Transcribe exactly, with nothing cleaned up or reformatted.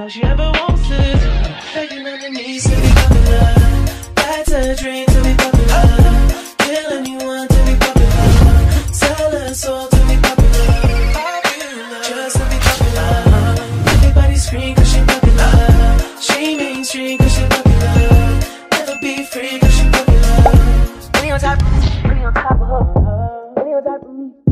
all she ever wants is begging on her knees to be popular. That's a dream to be popular. Kill anyone to be popular. Sell her soul to be popular. Popular, just to be popular. Everybody scream cause she popular. She mainstream cause she popular. Never be free cause she popular. Money on top, money on top of her. Money on top of me.